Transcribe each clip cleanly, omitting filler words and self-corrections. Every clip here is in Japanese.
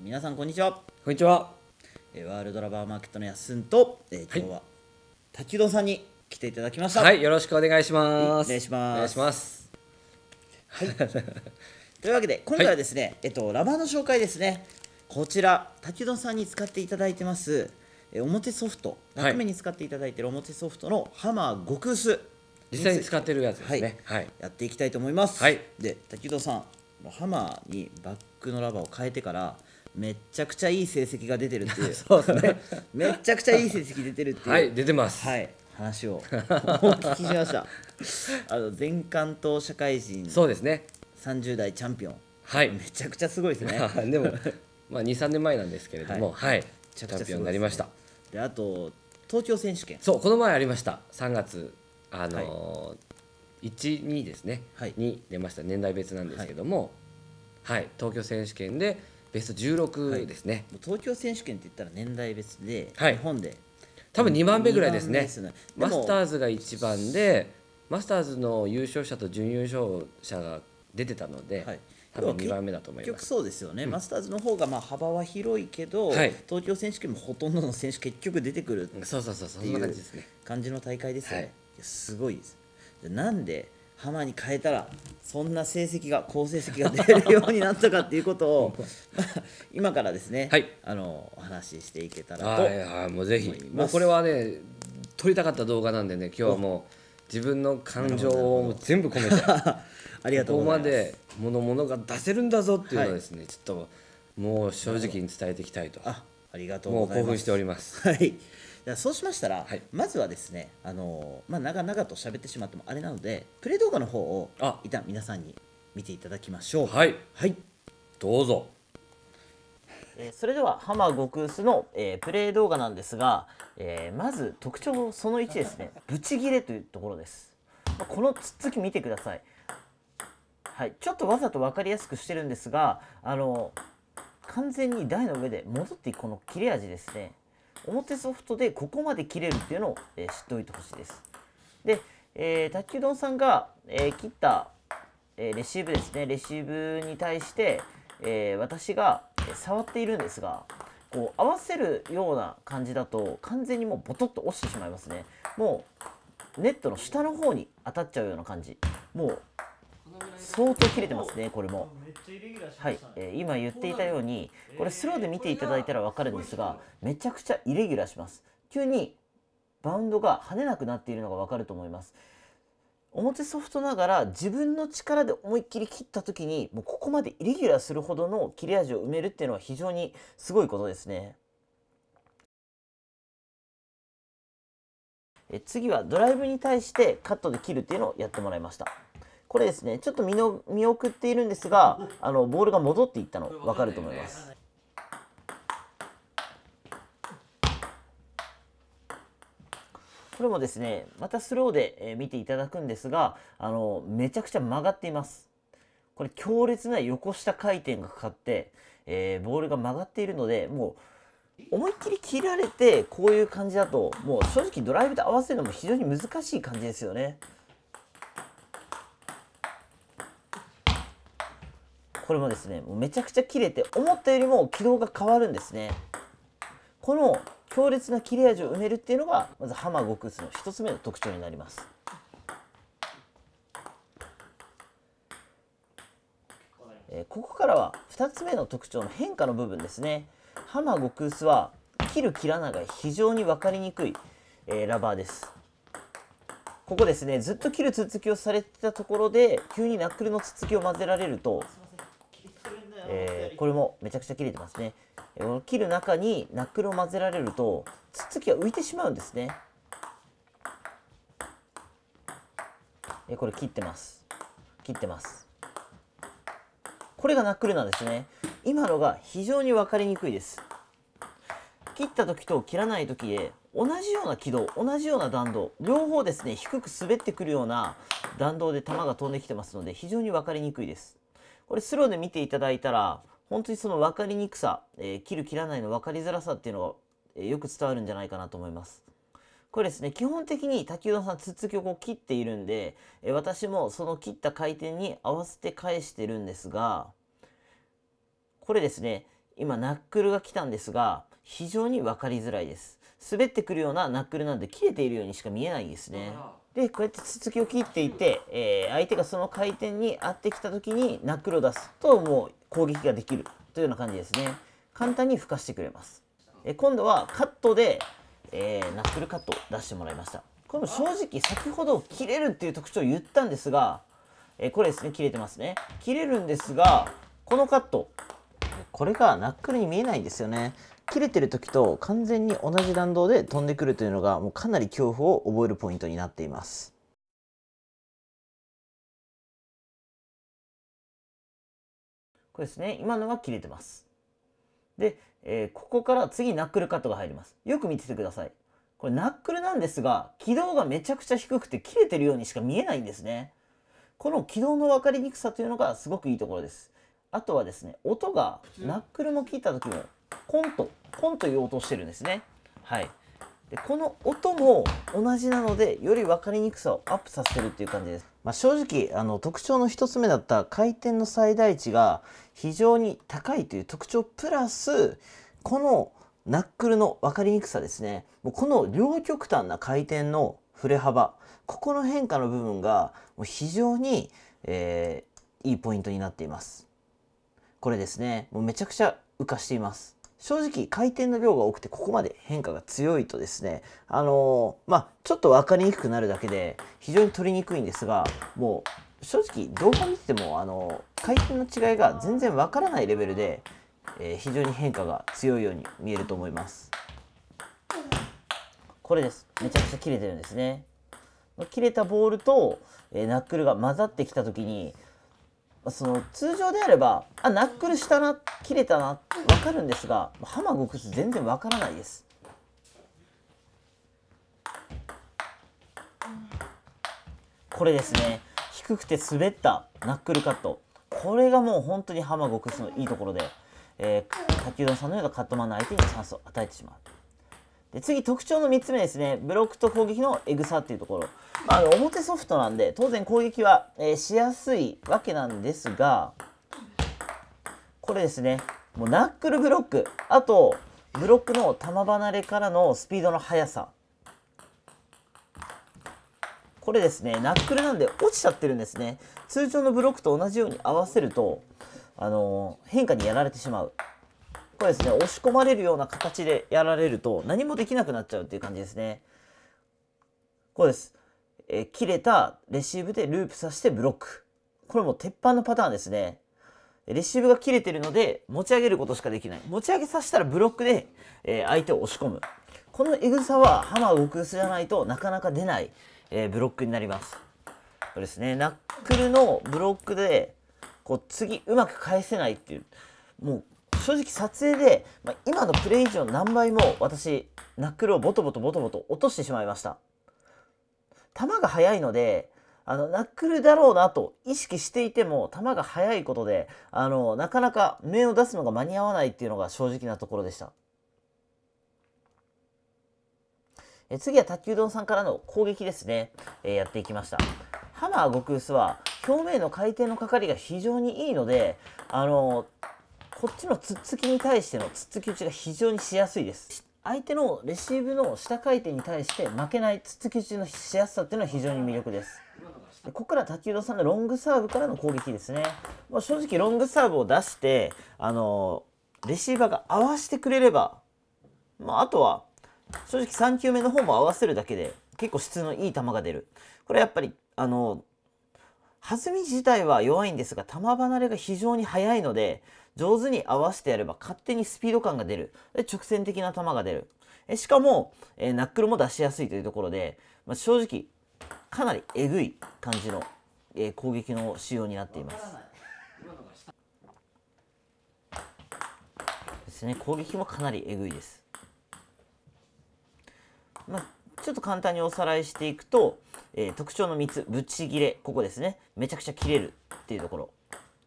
皆さんこんにちは。 こんにちは。 ワールドラバーマーケットのやっすんと、今日は滝戸さんに来ていただきました。 はい、よろしくお願いします。 お願いします。 お願いします。 はい。というわけで今回はですね、ラバーの紹介ですね。こちら滝戸さんに使っていただいてます、表ソフト、楽目に使っていただいている表ソフトのハマー極薄。 実際に使ってるやつですね。 はい。やっていきたいと思います。 はい。 で、滝戸さん、ハマーにバックのラバーを変えてからめっちゃくちゃいい成績が出てるっていう。 そうですね。 めっちゃくちゃいい成績出てるっていう。 はい、出てます。 はい。話をお聞きしました。全関東社会人。 そうですね。 30代チャンピオン。 はい。 めちゃくちゃすごいですね。 でも、まあ2、3年前なんですけれども、はい。チャンピオンになりました。 で、あと東京選手権。 そう、この前ありました。3月1、2ですね。に出ました。年代別なんですけども、はい。東京選手権でベスト16ですね。 東京選手権って言ったら年代別で、日本で多分2番目ぐらいですね。 マスターズが1番で、マスターズの優勝者と準優勝者が出てたので、多分2番目だと思います。 結局そうですよね。マスターズの方が幅は広いけど、東京選手権もほとんどの選手結局出てくる。 そうそんな感じですね。 感じの大会ですよね。すごいです。なんでハマに変えたらそんな好成績が出るようになったかっていうことを今からですね、お話ししていけたらと。 もうぜひ、もうこれはね撮りたかった動画なんでね、今日はもう自分の感情を全部込めてありがとうございます。 ここまでものが出せるんだぞっていうのをですね、ちょっともう正直に伝えていきたいと。 ありがとうございます。 もう興奮しております。 はい。そうしましたら、まずはですね、長々と喋ってしまってもあれなので、プレイ動画の方を一旦皆さんに見ていただきましょう。 はい。どうぞ。 それではハマー極薄の、プレイ動画なんですが、まず特徴その1ですね、ブチギレというところです。このつっつき見てください。はい、ちょっとわざと分かりやすくしてるんですが、完全に台の上で戻っていくこの切れ味ですね。表ソフトでここまで切れるっていうのを、知っておいてほしいです。で、卓球丼さんが、切った、レシーブですね。レシーブに対して、私が触っているんですが、こう合わせるような感じだと完全にもうボトッと落ちてしまいますね。もうネットの下の方に当たっちゃうような感じ。もう相当切れてますね、これも。はい、今言っていたように、これスローで見ていただいたら分かるんですが、めちゃくちゃイレギュラーします。急にバウンドが跳ねなくなっているのが分かると思います。表ソフトながら自分の力で思いっきり切った時に、もうここまでイレギュラーするほどの切れ味を埋めるっていうのは非常にすごいことですね。次はドライブに対してカットで切るっていうのをやってもらいました。これですね、ちょっと見送っているんですが、ボールが戻っていったの分かると思います。これもですね、またスローで見ていただくんですが、めちゃくちゃ曲がっています。これ強烈な横下回転がかかって、ボールが曲がっているので、もう思いっきり切られてこういう感じだと、もう正直ドライブで合わせるのも非常に難しい感じですよね。これもですね、もうめちゃくちゃ切れて、思ったよりも軌道が変わるんですね。この強烈な切れ味を埋めるっていうのがまずハマー極薄の1つ目の特徴になります。ここからは2つ目の特徴の変化の部分ですね。ハマー極薄は切る切らないが非常に分かりにくい、ラバーです。ここですね、ずっと切るつっつきをされてたところで急にナックルのつっつきを混ぜられると、これもめちゃくちゃ切れてますね。切る中にナックルを混ぜられるとつっつきが浮いてしまうんですね。これ切ってます。これがナックルなんですね。今のが非常に分かりにくいです。切った時と切らない時で同じような軌道、同じような弾道、両方ですね、低く滑ってくるような弾道で球が飛んできてますので非常に分かりにくいです。これスローで見ていただいたら本当にその分かりにくさ、切る切らないの分かりづらさっていうのが、よく伝わるんじゃないかなと思います。これですね、基本的に滝浦さんつっつきをこう切っているんで、私もその切った回転に合わせて返してるんですが、これですね、 今ナックルが来たんですが、非常に分かりづらいです。滑ってくるようなナックルなんで切れているようにしか見えないんですね。でこうやってつつきを切っていて、相手がその回転に合ってきた時にナックルを出すともう攻撃ができるというような感じですね。簡単に吹かしてくれます。今度はカットで、ナックルカットを出してもらいました。これも正直先ほど切れるっていう特徴を言ったんですが、これですね、切れてますね。切れるんですが、このカット、これがナックルに見えないんですよね。切れてる時と完全に同じ弾道で飛んでくるというのがもうかなり恐怖を覚えるポイントになっています。これですね、今のは切れてます。で、ここから次ナックルカットが入ります。よく見ててください。これナックルなんですが、軌道がめちゃくちゃ低くて切れてるようにしか見えないんですね。この軌道の分かりにくさというのがすごくいいところです。あとはですね、音がナックルも切った時もコンという音をしてるんですね。はい。でこの音も同じなのでより分かりにくさをアップさせてるっていう感じです。正直特徴の一つ目だった回転の最大値が非常に高いという特徴プラスこのナックルの分かりにくさですね。もうこの両極端な回転の振れ幅、ここの変化の部分がもう非常に、いいポイントになっています。これですね、もうめちゃくちゃ浮かしています。正直回転の量が多くてここまで変化が強いとですね、ちょっと分かりにくくなるだけで非常に取りにくいんですが、もう正直動画見てても回転の違いが全然分からないレベルで、非常に変化が強いように見えると思います。これです。めちゃくちゃ切れてるんですね。切れたボールと、ナックルが混ざってきた時に通常であればナックルしたな切れたな分かるんですが、ハマゴクス全然分からないです。これですね、低くて滑ったナックルカット、これがもう本当にハマゴクスのいいところで、卓球丼さんのようなカットマンの相手にチャンスを与えてしまう。で次特徴の3つ目ですね、ブロックと攻撃のエグさっていうところ、表ソフトなんで当然攻撃は、しやすいわけなんですが、これですね、もうナックルブロック、あとブロックの球離れからのスピードの速さ、これですね、ナックルなんで落ちちゃってるんですね。通常のブロックと同じように合わせると変化にやられてしまう。これですね、押し込まれるような形でやられると何もできなくなっちゃうっていう感じですね。こうです。切れたレシーブでループさせてブロック。これも鉄板のパターンですね。レシーブが切れてるので持ち上げることしかできない。持ち上げさせたらブロックで、相手を押し込む。このエグさはハマー・ゴクスじゃないとなかなか出ない、ブロックになります。これですね、ナックルのブロックで次うまく返せないっていう、もう正直撮影で、今のプレー以上何倍も私ナックルをボトボト落としてしまいました。球が速いのでナックルだろうなと意識していても球が速いことでなかなか面を出すのが間に合わないっていうのが正直なところでした。次は卓球丼さんからの攻撃ですね、やっていきました。ハマー・ゴクースは表面の回転のかかりが非常にいいのでこっちのつっつきに対してのつっつき打ちが非常にしやすいです。相手のレシーブの下回転に対して負けないつっつき打ちのしやすさっていうのは非常に魅力です。でここから卓球堂さんのロングサーブからの攻撃ですね。正直ロングサーブを出してレシーバーが合わせてくれれば、あとは正直3球目の方も合わせるだけで結構質のいい球が出る。これやっぱり弾み自体は弱いんですが球離れが非常に速いので上手に合わせてやれば勝手にスピード感が出る。で直線的な球が出る。しかもナックルも出しやすいというところで、正直かなりえぐい感じの攻撃の仕様になっています。ですね、攻撃もかなりえぐいです。ちょっと簡単におさらいしていくと、特徴の3つ、ぶっちぎれ、ここですね、めちゃくちゃ切れるっていうところ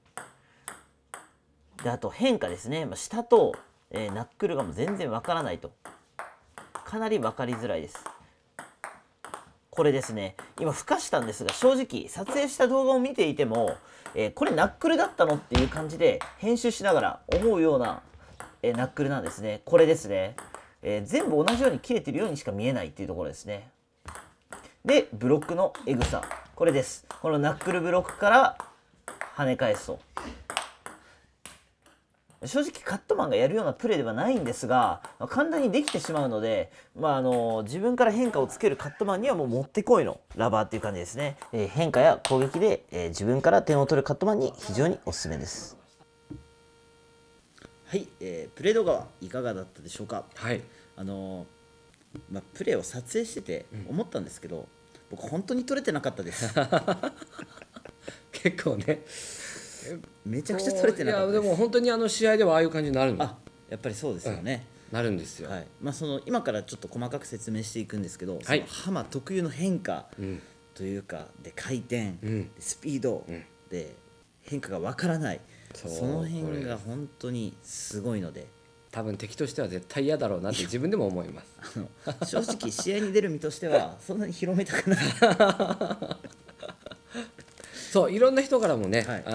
で、あと変化ですね、下と、ナックルがもう全然わからないと、かなり分かりづらいです。これですね、今ふかしたんですが正直撮影した動画を見ていても、これナックルだったのっていう感じで編集しながら思うようなナックルなんですね。これですね。全部同じように切れてるようにしか見えないっていうところですね。でブロックのエグさ、これです。このナックルブロックから跳ね返すと、正直カットマンがやるようなプレーではないんですが、簡単にできてしまうので、自分から変化をつけるカットマンにはもうもってこいのラバーっていう感じですね。変化や攻撃で、自分から点を取るカットマンに非常におすすめです。 はい、プレー動画はいかがだったでしょうか。 はい、 プレーを撮影してて思ったんですけど、僕本当に撮れてなかったです結構ね、 めちゃくちゃ撮れてなかったです。 いやでも本当に試合ではああいう感じになるの。 やっぱりそうですよね、 なるんですよ。 はい。今からちょっと細かく説明していくんですけど、 はい、 そのハマ特有の変化というか、で回転、スピード、で変化がわからない、その辺が本当にすごいので、 多分敵としては絶対嫌だろうなって自分でも思います。 正直試合に出る身としてはそんなに広めたくないそう、いろんな人からもね、 はい、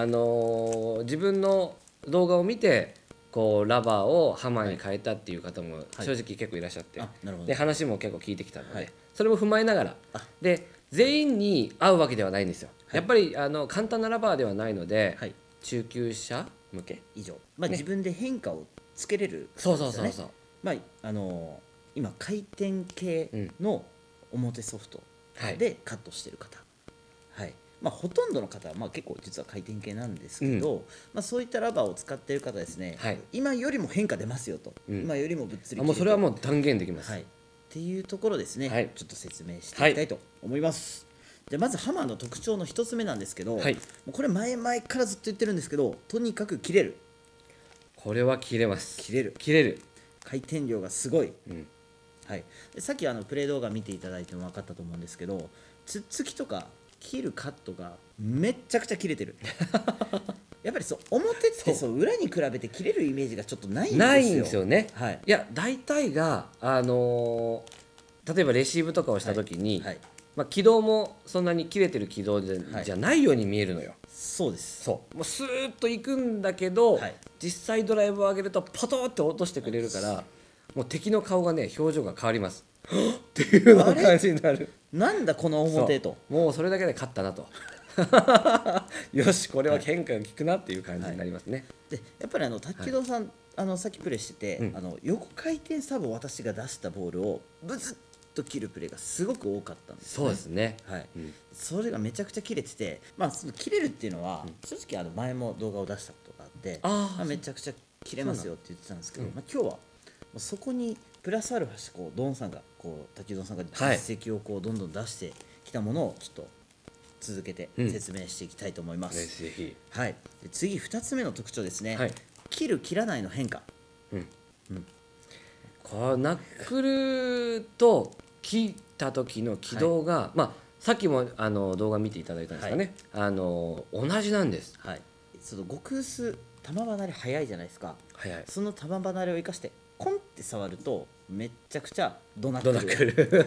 自分の動画を見てこうラバーをハマーに変えたっていう方も正直結構いらっしゃって、 なるほど。 で話も結構聞いてきたので、 はい、 それも踏まえながらで全員に合うわけではないんですよ、 はい、 やっぱり簡単なラバーではないので、 はい、 中級者向け以上、自分で変化をつけれる、 そうそうそうそう、 今回転系の表ソフトでカットしてる方、はい、ほとんどの方は結構実は回転系なんですけど、そういったラバーを使っている方ですね、 はい、 今よりも変化出ますよと、今よりも物理系もうそれはもう断言できます、 はい、っていうところですね、 はい、 ちょっと説明していきたいと思います。じゃあまずハマーの特徴の一つ目なんですけど、 はい、 もうこれ前々からずっと言ってるんですけど、とにかく切れる。 これは切れます。 切れる。 切れる。 回転量がすごい。はい、でさっきプレー動画見ていただいても分かったと思うんですけど、つっつきとか切るカットがめっちゃくちゃ切れてるやっぱり表って裏に比べて切れるイメージがちょっとないんですよ。 ないんですよね。 はい、 いや大体が例えばレシーブとかをした時に、はいはい、軌道もそんなに切れてる軌道じゃないように見えるのよ。はい、 そうです。 そうもうスーッといくんだけど、はい、実際ドライブを上げるとポトって落としてくれるから、もう敵の顔がね表情が変わりますっていうような感じになる。 なんだこの表と、 もうそれだけで勝ったなとよしこれは変化が効くなっていう感じになりますね。 はい、でやっぱり卓球堂さん、はい、さっきプレーしてて、横回転サーブを私が出したボールをブツッと切るプレーがすごく多かったんですよね。 そうですね、 はい、それがめちゃくちゃ切れてて、その切れるっていうのは、正直前も動画を出したことがあって、めちゃくちゃ切れますよって言ってたんですけど、今日はそこにプラスアルファしてドンさんが卓球ドンさんが実績をどんどん出してきたものをちょっと続けて説明していきたいと思います。 ぜひ。 はい、で次2つ目の特徴ですね、 はい、 切る切らないの変化。 こうナックルと切った時の軌道が、はい、さっきも動画見ていただいたんですかね、はい、同じなんです。 はい、極薄球離れ早いじゃないですか。 早い。 その球離れを生かしてコンって触るとめっちゃくちゃドナックル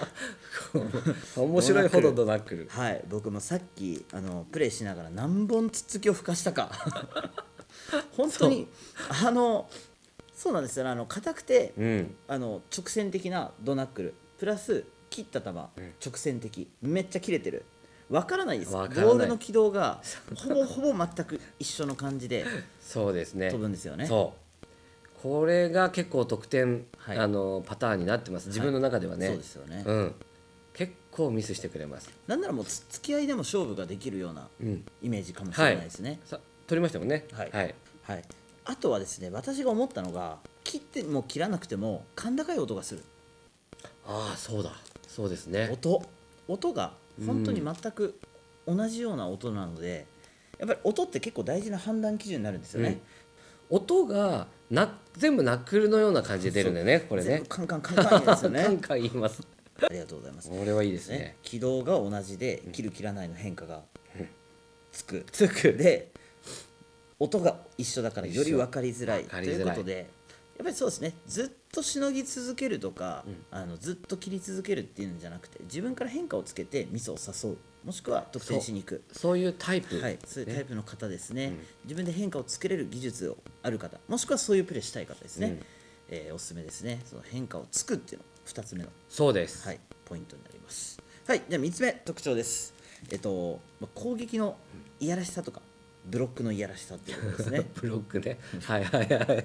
面白いほどドナックル。 はい、僕もさっきプレーしながら何本つっつきを吹かしたか本当にそうなんですよ。硬くて、直線的なドナックルプラス切った球、直線的めっちゃ切れてる。わからないです。ボールの軌道がほぼ全く一緒の感じでそうですね、 飛ぶんですよね。 そうこれが結構得点、はい、パターンになってます。自分の中ではね、 そうですよね、 結構ミスしてくれます。 なんならもうつっつき合いでも勝負ができるようなイメージかもしれないですね。 取りましたもんね。 はいはい、あとはですね、私が思ったのが切っても切らなくても甲高い音がする。 ああそうだ、そうですね。 音が本当に全く同じような音なので、やっぱり音って結構大事な判断基準になるんですよね。 音が全部ナックルのような感じで出るんだよね、これね。 全部カンカンカンカン言いますよね。 カンカン言います。 ありがとうございます。 これはいいですね。 軌道が同じで切る切らないの変化がつくで音が一緒だからより分かりづらいということで、 やっぱりそうですね、ずっとしのぎ続けるとか、ずっと切り続けるっていうんじゃなくて、自分から変化をつけてミスを誘う、もしくは得点しに行く、 そういうタイプ、 はい、そういうタイプの方ですね、自分で変化をつけれる技術をある方、もしくはそういうプレーしたい方ですね、おすすめですね。その変化をつくっていうの2つ目の、 そうです、 はい、ポイントになります。はい、じゃあ3つ目特徴です。攻撃のいやらしさとかブロックのいやらしさっていうことですね。 ブロックね、はいはいはいはい。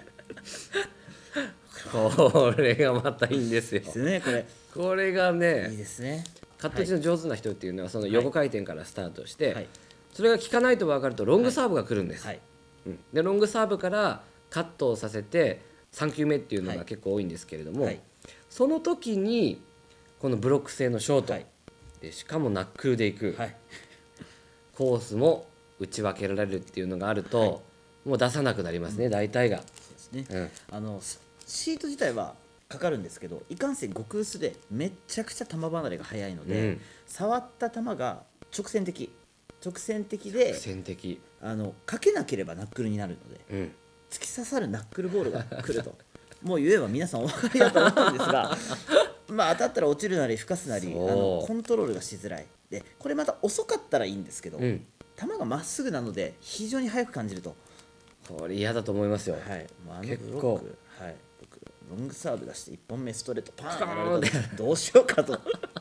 これがまたいいんですよ。 ですね、 これがいいね、 ですね。 カット打ちの上手な人っていうのはその横回転からスタートして、 はいそれが効かないと分かるとロングサーブが来るんです、 はいでロングサーブからカットをさせて3球目っていうのが結構多いんですけれども、 はいその時にこのブロック性のショート、 はいでしかもナックルでいく、 はいコースも打ち分けられるっていうのがあると、もう出さなくなりますね、大体が。 そうですね。シート自体はかかるんですけど、いかんせん極薄でめちゃくちゃ球離れが速いので、触った球が直線的で先的、 かけなければナックルになるので、突き刺さるナックルボールが来るともう言えば皆さんお分かりだと思うんですがまあ当たったら落ちるなりふかすなりコントロールがしづらいで、これまた遅かったらいいんですけど、球がまっすぐなので非常に速く感じると、 これ嫌だと思いますよ、 はい、もう結ブロッ構ク、はい、僕ロングサーブ出して1本目ストレートパーンやられたらどうしようかと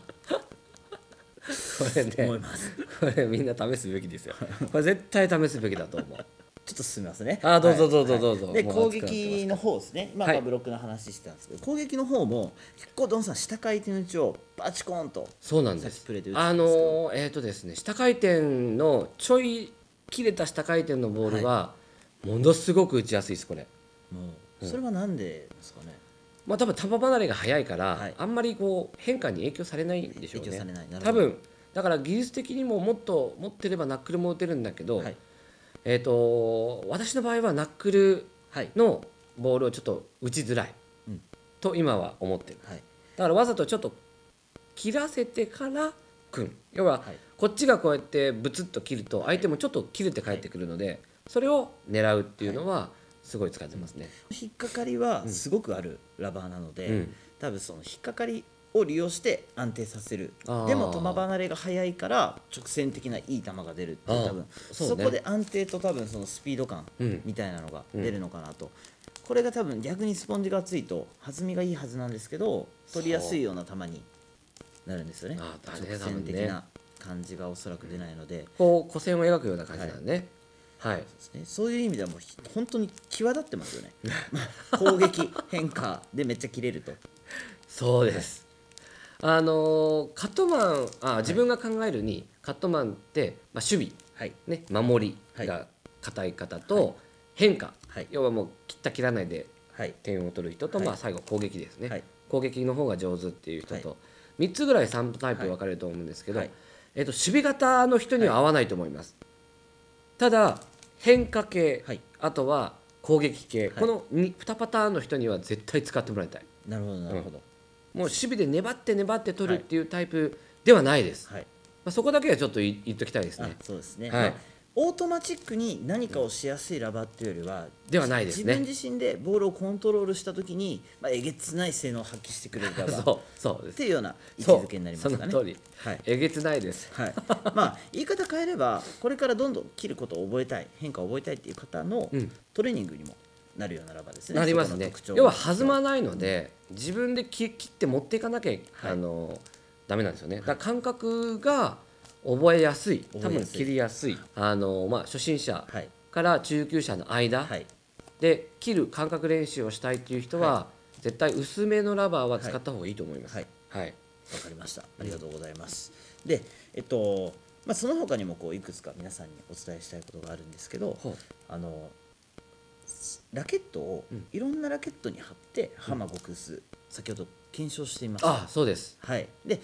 これね思います。 これみんな試すべきですよ。これ絶対試すべきだと思う。 ちょっと進みますね。 どうぞはいどうぞどうぞ。 で攻もう熱くなってます撃の方ですね、まあブロックの話してたんですけど、攻撃の方も結構ドンさん下回転打ちをバチコーンとそうなんです。 さっきプレーで打ってたんですけど、 ですね、下回転のちょい切れた下回転のボールはものすごく打ちやすいですこれ。 もうそれはなんでですかね。 まあ多分球離れが早いから、 はいあんまりこう変化に影響されないんでしょうね。 影響されない。なるほど多分だから技術的にももっと持ってればナックルも打てるんだけど、 はい私の場合はナックルはいのボールをちょっと打ちづらい、 うんと今は思ってる。 はいだからわざとちょっと切らせてから組む、要ははいこっちがこうやってブツッと切ると相手もちょっと切れて帰ってくるので、それを狙うっていうのはすごい使ってますね。 引っかかりはすごくあるラバーなので、 うん多分その引っかかりを利用して安定させる。 あーでも球離れが速いから直線的ないい球が出るっていう、多分そうねそこで安定と多分そのスピード感うんみたいなのが出るのかなと、これが多分逆にスポンジが厚いと弾みがいいはずなんですけど、取りやすいような球になるんですよね。 だね直線的な感じがおそらく出ないので、 こう弧線を描くような感じなんでね。はい、 ですね、そういう意味ではもう本当に際立ってますよね。攻撃変化でめっちゃ切れると。 そうです。カットマン、自分が考えるにカットマンって、守備、 はいね、守りが硬い方と変化、 はい要はもう切った切らないではい点を取る人と、 はい最後攻撃ですね、 はい攻撃の方が上手っていう人と、 は 3つぐらい3タイプ分かれると思うんですけど、 はい守備型の人には合わないと思います、ただ変化系、 はいあとは攻撃系、 いこの 2パターンの人には絶対使ってもらいたい。 なるほどなるほど。 もう守備で粘って粘って取るっていうタイプではないです、 はい、 そこだけはちょっと言っときたいですあね。 そうですね、 はいオートマチックに何かをしやすいラバーっていうよりは、 ではないですね自分自身でボールをコントロールしたときに、えげつない性能を発揮してくれるラバーっそうです。 ていうような位置そうづけになりますかね。 その通り、 はいえげつないです。 はい、言い方変えればこれからどんどん切ることを覚えたい、変化を覚えたいっていう方のトレーニングにもなるようなラバーですね。 なりますねそこの特徴。 要は弾まないので、自分で切って持っていかなきゃ、ダメなんですよね。だから感覚が覚えやすい、多分覚えやすい切りやすい、初心者はいから中級者の間はいで切る感覚練習をしたいっていう人は、絶対薄めのラバーは使った方がいいと思います。 はいはい。 わかりました。ありがとうございます。で、その他にもいくつか皆さんにお伝えしたいことがあるんですけど、 ほうラケットをいろんなラケットに貼ってハマ極薄、先ほど検証しています。 そうです。 はい。で、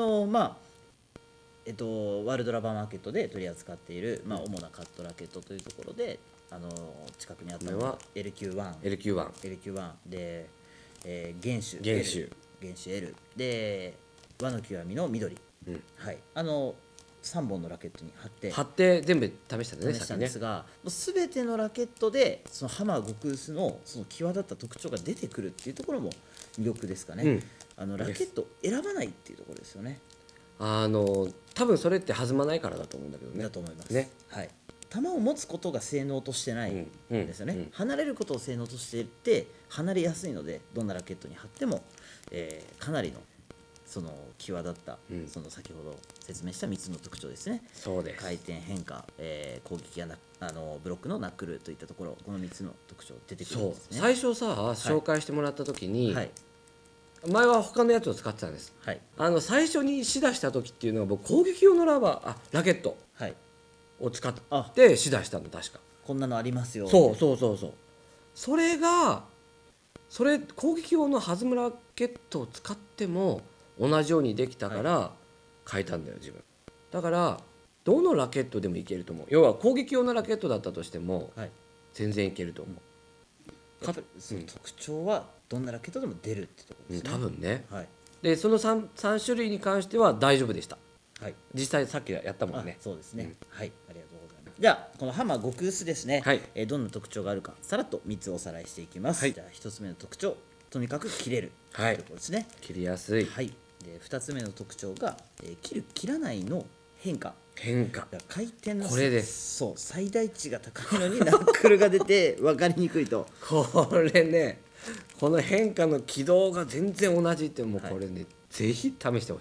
ワールドラバーマーケットで取り扱っている、主なカットラケットというところで、近くにあったのは LQ1、 LQ1、 LQ1 で、原種原種 L で和の極みの緑、はい、 3本のラケットに貼って全部試したんだね、 試したんね。 ですが、すべてのラケットでそのハマー極薄のその際立った特徴が出てくるっていうところも魅力ですかね。ラケットを選ばないっていうところですよね。 多分それって弾まないからだと思うんだけどね。 だと思います。 ね。 はい。球を持つことが性能としてないんですよね。離れることを性能としていて離れやすいので、どんなラケットに貼っても、かなりのその際立った、その先ほど説明した3つの特徴ですね。 そうです。 回転、変化、攻撃やブロックのナックルといったところ、この3つの特徴出てくるんですね。 最初さ、紹介してもらった時に、前は他のやつを使ってたんです。最初にしだした時っていうのは僕攻撃用のラケットを使ってしだしたの確か。 こんなのありますよ。 そう。それ攻撃用の弾むラケットを使っても同じようにできたから変えたんだよ自分。だからどのラケットでもいけると思う。要は攻撃用のラケットだったとしても全然いけると思う。 その特徴はどんなラケットでも出るってところですね。 多分ね。でその 3種類に関しては大丈夫でした。実際さっきやったもんね。 そうですね。はい、ありがとうございます。じゃあこのハマー極薄ですね。どんな特徴があるかさらっと3つおさらいしていきます。じゃあ1つ目の特徴、とにかく切れるというところですね。 切りやすい。 で2つ目の特徴が切る切らないの変化。回転のこれです。 そう、最大値が高いのにナックルが出て分かりにくいと。 これね、この変化の軌道が全然同じってもうこれね、ぜひ試してほしい。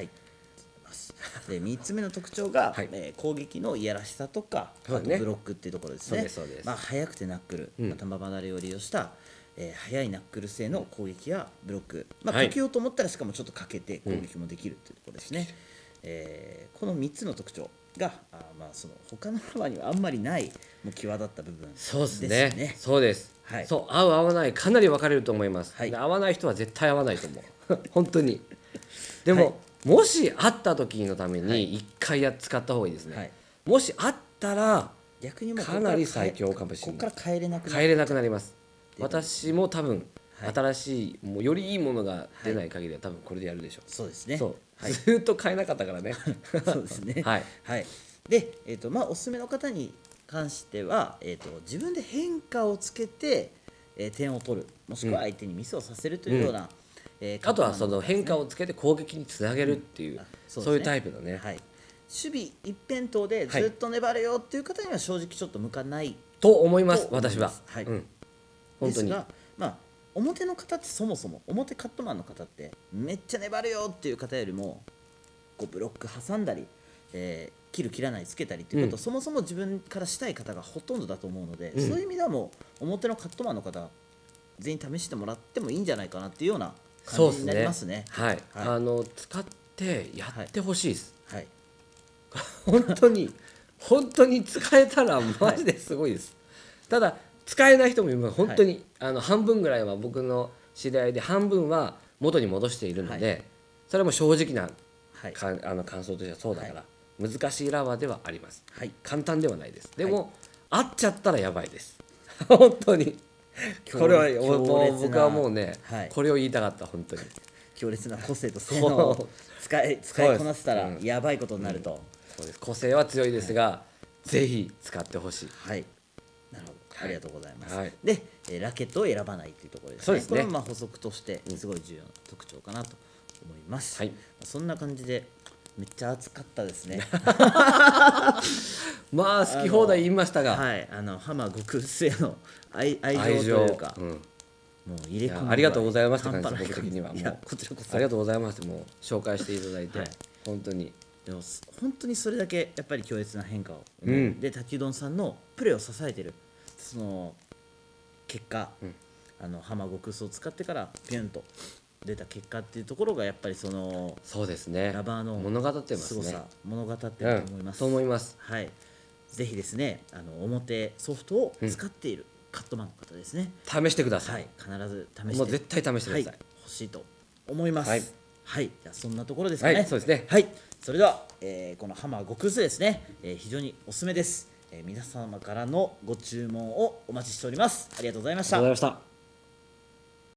で3つ目の特徴が、攻撃のいやらしさとか、あとブロックっていうところですね。速くてナックル、球離れを利用した速いナックル性の攻撃やブロック、かけようと思ったらしかもちょっとかけて攻撃もできるっていうところですね。この3つの特徴がその他のハマーにはあんまりないもう際立った部分ですね。 そうですね。そうです。そう、合う合わないかなり分かれると思います。合わない人は絶対合わないと思う。本当に。でも、もしあった時のために1回使った方がいいですね。もしあったら逆にもかなり最強かもしれない。 ここから帰れなくなります。私も多分新しいもうよりいいものが出ない限りは多分これでやるでしょう。 そうですね。 ずっと買えなかったからね。 そうですね。で、おすすめの方に関しては、自分で変化をつけて、点を取る、もしくは相手にミスをさせるというような、 あとはその変化をつけて攻撃につなげるっていう、そういうタイプのね。 守備一辺倒でずっと粘れよっていう方には正直ちょっと向かないと思います。私は。 本当に。表の方ってそもそも表カットマンの方ってめっちゃ粘るよっていう方よりもこうブロック挟んだり、切る切らないつけたりっていうことをそもそも自分からしたい方がほとんどだと思うので、そういう意味ではもう表のカットマンの方全員試してもらってもいいんじゃないかなっていうような感じになりますね。 使ってやってほしいです。本当に使えたらマジですごいです。ただ使えない人もいます。本当に半分ぐらいは僕の知り合いで半分は元に戻しているので、それも正直な感想としてはそうだから難しいラバーではあります。簡単ではないです。でも合っちゃったらやばいです。本当にこれは僕はもうねこれを言いたかった。本当に強烈な個性と性能を使いこなせたらやばいことになると。 個性は強いですがぜひ使ってほしい。 なるほど、ありがとうございます。で、ラケットを選ばないというところですね。これは補足としてすごい重要な特徴かなと思います。そんな感じでめっちゃ熱かったですね。 まあ好き放題言いましたが、 ハマー極薄への愛情というか、もう入れ込んでありがとうございますって感じです。僕的にはもうこちらこそありがとうございます。もう紹介していただいて本当に。 でも本当にそれだけやっぱり強烈な変化を、で滝うどんさんのプレーを支えているその結果、ハマー極薄を使ってからピュンと出た結果っていうところがやっぱりそうですね、 ラバーの物語ってますね。 すごさ物語ってると思います。 そう思います。 ぜひですね表ソフトを使っているカットマンの方ですね、 試してください。 必ず試してもう絶対試してください。 欲しいと思います。じゃあそんなところですかね。 そうですね。 それでは、このハマー極薄ですね、非常におすすめです。皆様からのご注文をお待ちしております。ありがとうございました。